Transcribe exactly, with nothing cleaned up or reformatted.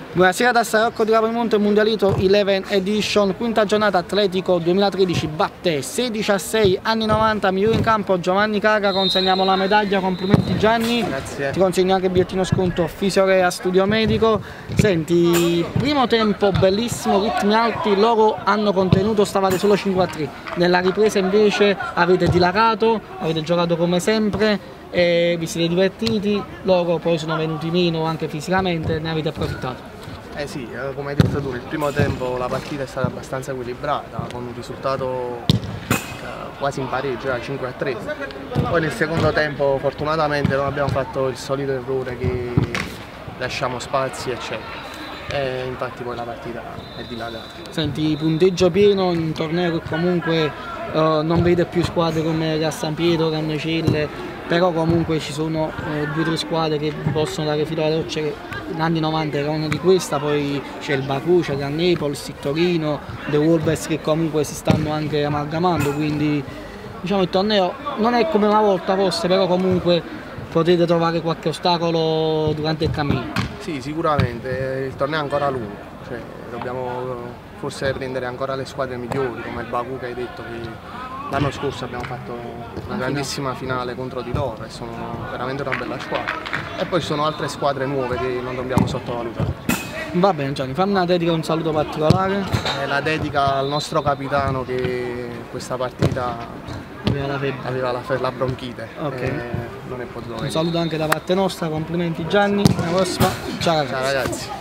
Buonasera da Sarocco di Capodimonte, Mundialito undici Edition, quinta giornata Atletico duemilatredici, batte sedici a sei, anni novanta, migliore in campo Giovanni Caga, consegniamo la medaglia, complimenti Gianni. Grazie. Ti consegno anche il bigliettino sconto Fisiorea Studio Medico. Senti, primo tempo bellissimo, ritmi alti, loro hanno contenuto, stavate solo cinque a tre, nella ripresa invece avete dilagato, avete giocato come sempre e vi siete divertiti, loro poi sono venuti meno anche fisicamente, ne avete approfittato. Eh sì, come hai detto tu, nel primo tempo la partita è stata abbastanza equilibrata, con un risultato eh, quasi in pareggio, era cinque a tre. Poi nel secondo tempo fortunatamente non abbiamo fatto il solito errore che lasciamo spazi eccetera. E infatti poi la partita è dilagata. Senti, punteggio pieno in un torneo che comunque uh, non vede più squadre come la San Pietro, Cannocelle, però comunque ci sono uh, due o tre squadre che possono dare filo alla roccia, che negli anni novanta era una di questa, poi c'è il Baku, c'è il Naples, il Torino, The Wolves che comunque si stanno anche amalgamando, quindi diciamo il torneo non è come una volta forse, però comunque potete trovare qualche ostacolo durante il cammino. Sì, sicuramente, il torneo è ancora lungo, cioè, dobbiamo forse prendere ancora le squadre migliori come il Baku che hai detto, che l'anno scorso abbiamo fatto una grandissima finale contro di loro e sono veramente una bella squadra. E poi ci sono altre squadre nuove che non dobbiamo sottovalutare. Va bene Gianni, fammi una dedica, un saluto particolare. Eh, la dedica al nostro capitano che questa partita aveva la febbre, aveva la, la bronchite. Ok. E non è potuto venire. Un saluto anche da parte nostra, complimenti Gianni, alla prossima, ciao ragazzi. Ciao ragazzi.